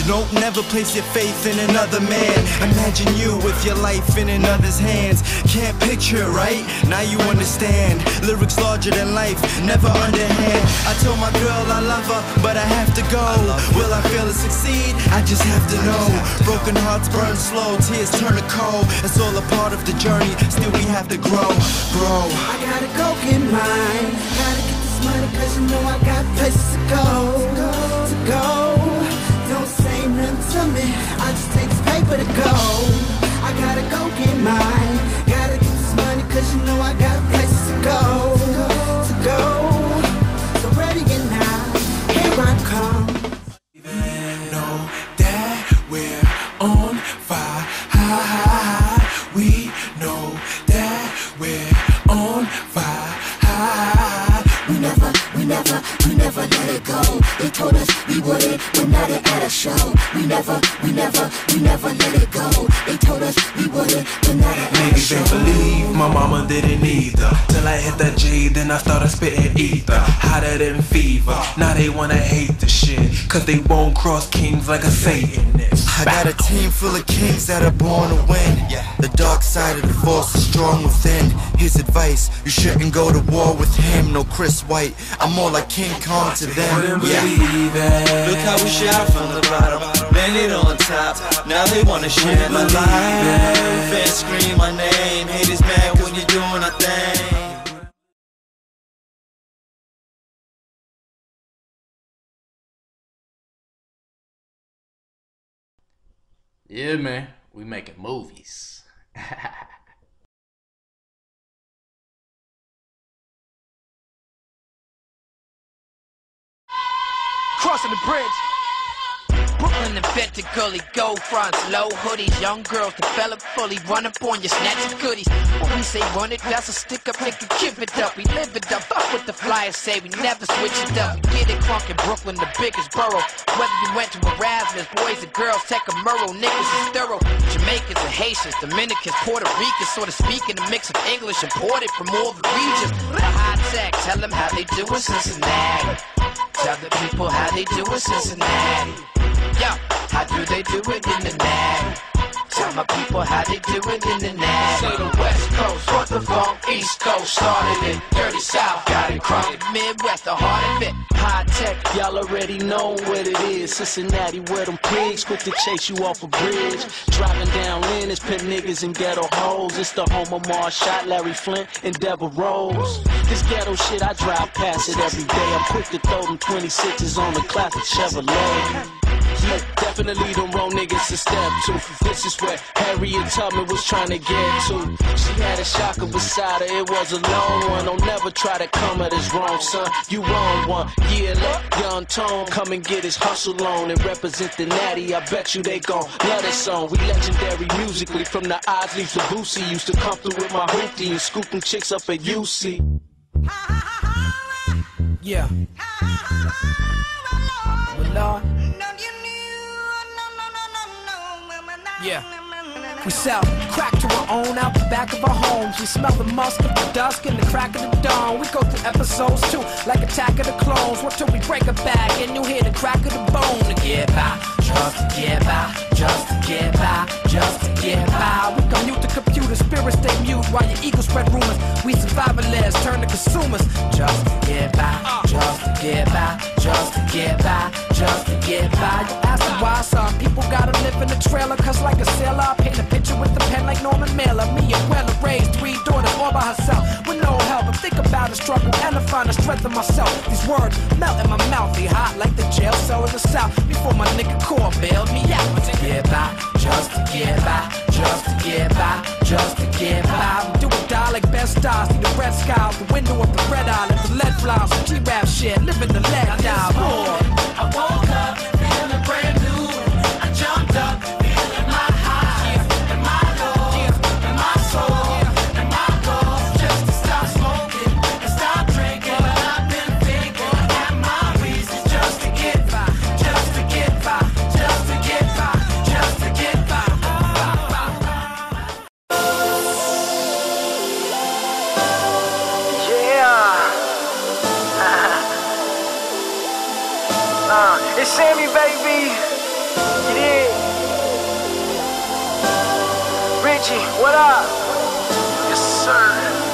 Nope, never place your faith in another man. Imagine you with your life in another's hands. Can't picture it, right? Now you understand. Lyrics larger than life, never underhand. I told my girl I love her, but I have to go. Will I fail to succeed? I just have to know. Broken hearts burn slow, tears turn to cold. It's all a part of the journey, still we have to grow. I gotta go get mine. Gotta get this money, cause you know I got places to go. Don't say nothing to me, I just take this paper to go. I gotta go get mine. Gotta get this money, cause you know I got places to go. So ready and now, here I come. Know that we're on fire. We know that we're on fire. We never let it go. They told us we wouldn't, we're not at a show. We never let it go. They told us we wouldn't, we're not at a show. Niggas ain't believe, my mama didn't either. Till I hit that G, then I started spitting ether. Hotter than fever, now they wanna hate the shit, cause they won't cross kings like a Satanist. I got a team full of kings that are born to win. The dark side of the force is strong within. His advice, you shouldn't go to war with him. No Chris White, I'm more like King Kong to them. Wouldn't believe it. Look how we shot from the bottom, landed on top. Now they wanna share my life. Fans scream my name, haters mad when you're doing a thing. Yeah, man, we making movies. Crossing the bridge. Brooklyn invented gully, gold fronts, low hoodies. Young girls develop fully, run up on you, snatching goodies. When we say run it, that's a stick up, nigga, give it up. We live it up, fuck what the flyers say, we never switch it up. We get it crunk in Brooklyn, the biggest borough. Whether you went to Erasmus, boys and girls, take a Murrow, niggas is thorough. Jamaicans and Haitians, Dominicans, Puerto Ricans, sort of speaking a mix of English imported from all the regions. The high tech, tell them how they do in Cincinnati. Tell the people how they do in Cincinnati. Yo, how do they do it in the natty? Tell my people how they do it in the natty. Say the West Coast, what the funk, East Coast, started it. Dirty South, got it crunk. Midwest, the heart of it. High tech, y'all already know what it is. Cincinnati, where them pigs quick to chase you off a bridge. Driving down Lynn, pimp niggas and ghetto hoes. It's the home of Marshall, Larry Flint, and Deborah Rose. This ghetto shit, I drive past it every day. I'm quick to throw them 26s on the classic Chevrolet. Yeah, definitely the wrong niggas to step to. This is where Harriet Tubman was trying to get to. She had a shocker beside her, it was a long one. Don't never try to come at us wrong, son. You wrong one. Yeah, let Young Tone come and get his hustle on and represent the natty. I bet you they gon' love this song. We legendary musically, from the Osleys to Boosie. Used to come through with my hoopty and scoop them chicks up at UC. yeah. But Lord, yeah. We sell crack to our own out the back of our homes. We smell the musk of the dusk and the crack of the dawn. We go through episodes too, like Attack of the Clones. What till we break a bag and you hear the crack of the bone. To get by, just to get by, just to get by, just to get by. We can mute the computer, spirits stay mute while your ego spread rumors. We survivalists turn to consumers. Just to get by, just to get by, just to get by, just to get by. You ask me why some people gotta live in a trailer, cause like a sailor I paint a picture with the pen like Norman Mailer. Me and Weller raised 3 daughters all by herself with no help. And think about the struggle and I find the strength in myself. These words melt in my mouth, they hot like the jail cell in the south. Before my nigga Core bailed me out. To get by, just to get by, just to get by, just to get by. We do or die like best stars, see the red skies, the window of the red island, the lead flies, the G-rap shit, living the lead down. I woke up feeling brand new. I jumped up feeling my highs and my lows and my soul and my goals. Just to stop smoking and stop drinking. But I've been thinking and my reasons just to get by, just to get by, just to get by, just to get by. Reggie, what up? Yes, sir.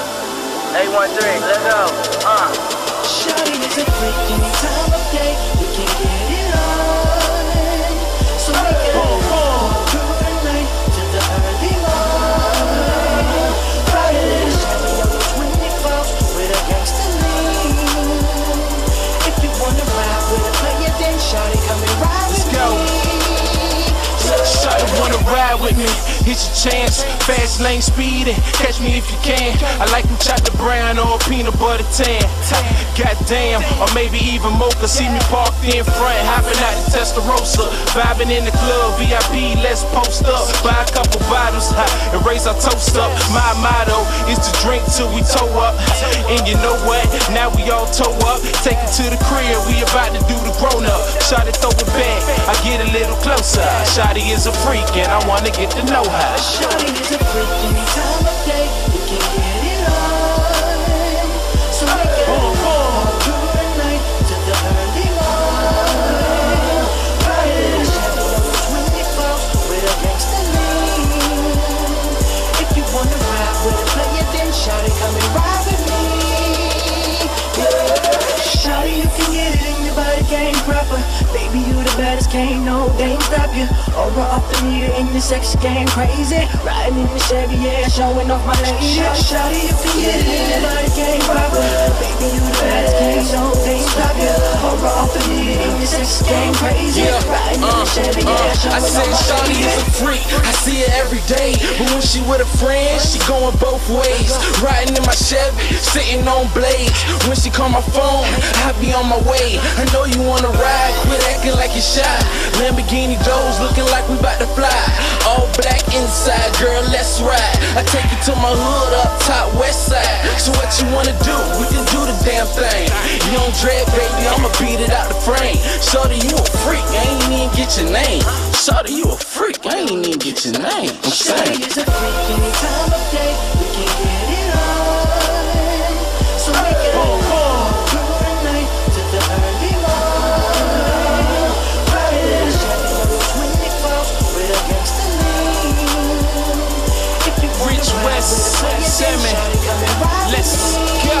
813, let's go. Shawty is a freak any time of day. We can get it on. So make it all through the night to the early morning. Friday, Chevy on the 24 with a gangsta lean. If you wanna ride with a player, then shawty come and ride with me. Shawty wanna ride with me, here's your chance. Fast lane speeding, catch me if you can. I like them chocolate brown or peanut butter tan. Goddamn, or maybe even mocha. See me parked in front, hopping out the Testarossa. Vibing in the club, VIP, let's post up. Buy a couple bottles hot and raise our toast up. My motto is to drink till we toe up. And you know what, now we all toe up. Take it to the crib, we about to do the grown up. Shawty throw it back, I get a little closer. Shawty is a freak and I wanna get to know her. Shawty is a freak any time of day. We can get it on. So make it all through the night to the early morning. Friday, Chevy on the 24 with a gangsta lean. If you wanna ride with a player, then shawty come and ride with me. Yeah. Shawty, you can get it in your body game proper. Baby, you the baddest, can't no game stop you. Over off the meter in your sex game crazy. Riding in the Chevy, yeah, showing off my lady. Shawty, you can get it in your body game proper. Baby, you the baddest, can't no game stop you. Over off the meter in your sex game crazy. Riding in the Chevy, yeah, showing I say off my Shawty lady. is a freak, I see her every day. But when she with a friend, she going both ways. Riding in my Chevy, sitting on blades. When she call my phone, I be on my way. I know you wanna ride, quit acting like you're shy. Lamborghini doors looking like we bout to fly. All black inside, girl, let's ride. I take you to my hood up top west side. So what you wanna do? We can do the damn thing. You don't dread, baby, I'ma beat it out the frame. Shorty, you a freak, I ain't even get your name. Shorty, you a freak, I ain't even get your name. I'm saying. Shawty is a freak any time of day. We can get it on. So make it all through the night to the early morning. Friday, Chevy on the 24 with a gangsta lean. If you wanna Rich ride West, with a player, then Salmon, shawty come and ride let's with me. go.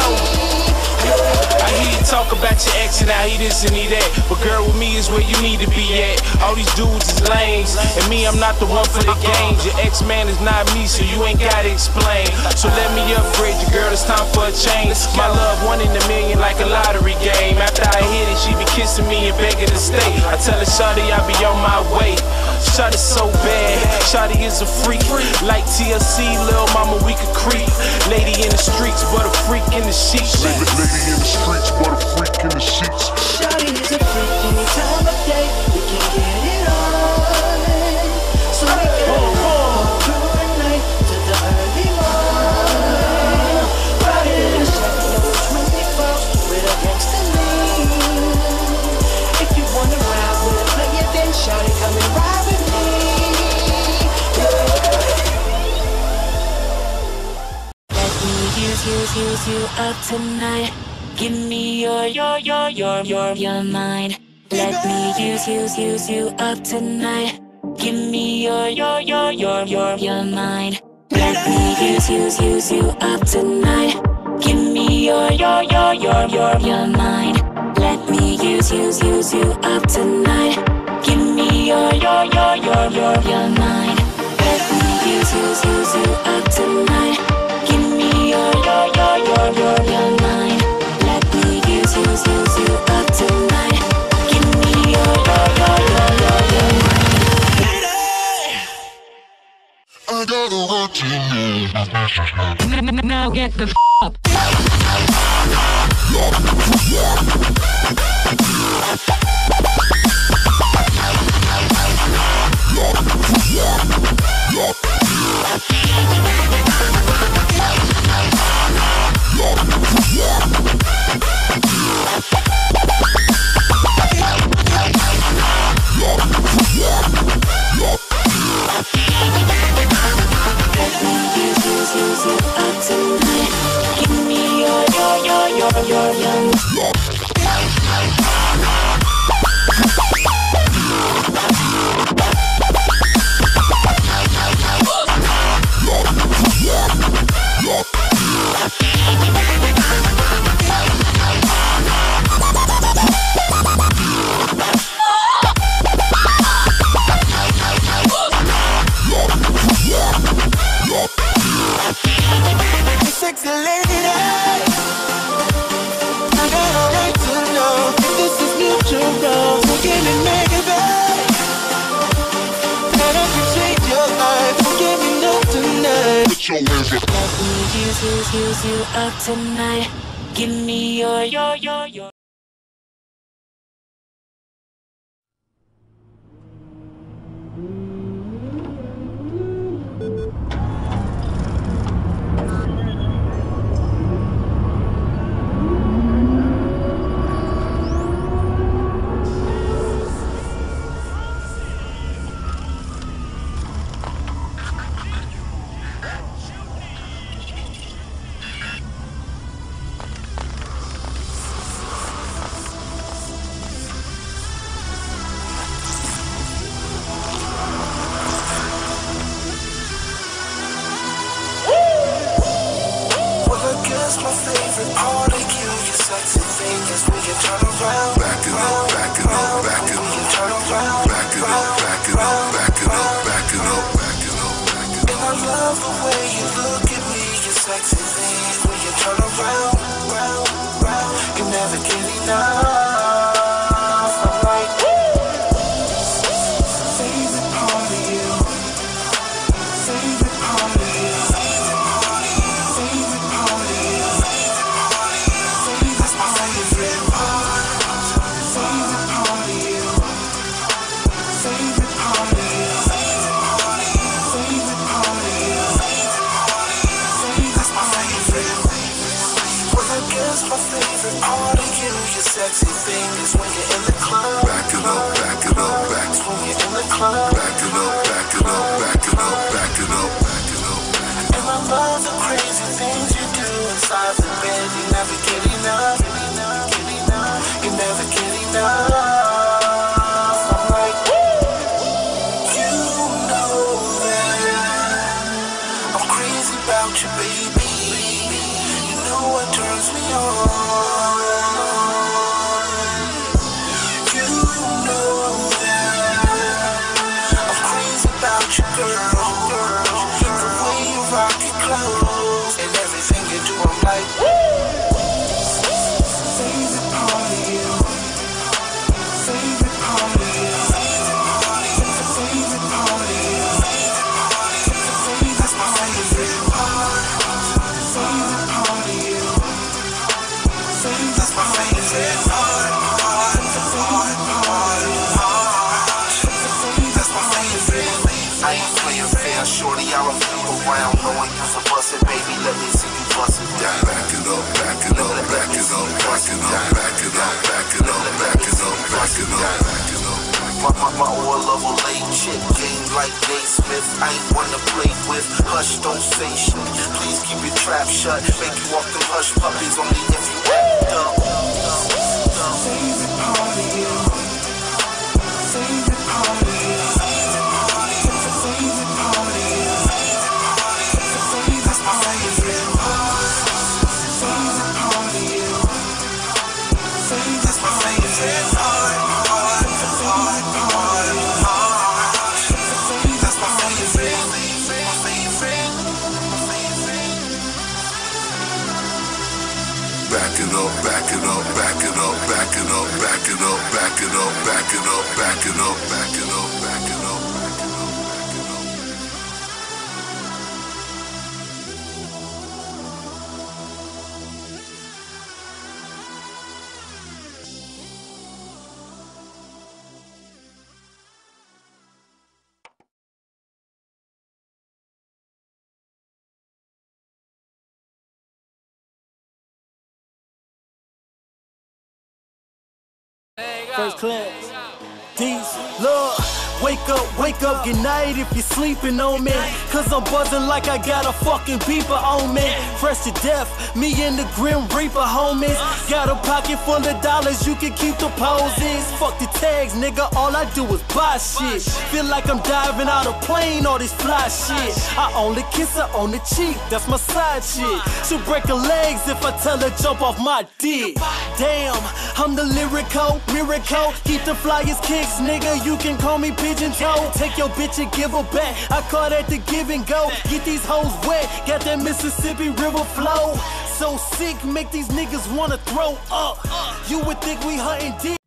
I hear you talk about your ex and how he this and he that. But girl, with me is where you need to be at. All these dudes is lames, and me, I'm not the one for the games. Your ex-man is not me, so you ain't gotta explain. So let me upgrade you, girl, it's time for a change. My love, 1 in a million like a lottery game. After I hit it, she be kissing me and begging to stay. I tell her, shawty, I be on my way. Shawty so bad, shawty is a freak. Like TLC, lil' mama, we could creep. Lady in the streets, but a freak in the sheets. Lady in the streets, but a freak in the sheets. Shawty is a freak any time of day. We can get it on. So make it all through the night to the early morning. Friday, Chevy on the 24 with a gangsta lean. If you wanna ride with a player, then shawty come and ride with me. Let me use you up tonight. Give me your mind. Let me use you up tonight. Give me your mind. Let me use you up tonight. Give me your mind. Let me use you up tonight. Give me your mind. Let me use you up tonight. Give me your mind. Let me use you up tonight. Give me your mind. I gotta let you know. Now get the up. Put your hands up. Let me use you up tonight. Give me your. My favorite part of you, your sexy fingers, we can turn around. Back it up, back it up, back it up. We can turn around. Back it up, back it up, back it up, back it up, back it up, back it up. And I love the way you look at me, your sexy things, we can turn around, round, round. You never get enough. I'm like, favorite part of you, favorite part of you. My favorite part of you, your sexy fingers when you're in the club. Back it up, back it up, back it up. When you're in the club. Back it up, back it up, back it up, back it up, back it up. And I love the crazy things you do inside the bed. You never get enough, you never get enough. I'm like, you know that I'm crazy about you, baby. What turns me on? You know that I'm crazy about you, girl. The way you rock your clothes and everything you do, I'm like, favorite part of you, favorite part of you, favorite part of you. That's my favorite part. Favorite part of you. That's my favorite part. That's my favorite. I ain't playing fair, shorty. I refuse around, knowing you's a bustin', baby. Let me see you bust it down. Back it up, back it up, back it up, back it up, back it up, back it up, back it up, back it up, back it up. My oil level late chick, game like Jay Smith. I ain't one to play with. Hush, don't say shit. Please keep your trap shut. Make you walk them hush puppies only if you act up. Favorite part of you. Favorite part of you. Favorite part of you. That's my favorite part. Favorite part of you. That's my favorite part. Back it up, back it up, back it up, back it up, back it up, back it up, back it up, back it up, back it up, back it up, back it up. First class. These, look. Wake up, good night if you're sleeping on me. Cause I'm buzzing like I got a fucking beeper on me. Fresh to death, me and the Grim Reaper homies. Got a pocket full of dollars, you can keep the poses. Fuck the tags, nigga, all I do is buy shit. Feel like I'm diving out a plane, all this fly shit. I only kiss her on the cheek, that's my side shit. She'll break her legs if I tell her jump off my dick. Damn, I'm the lyrical, miracle. Keep the flyers kicks, nigga, you can call me pigeon toe. Take your bitch and give her back, I call that the give and go. Get these hoes wet, got that Mississippi River flow. So sick, make these niggas wanna throw up. You would think we hunting deer.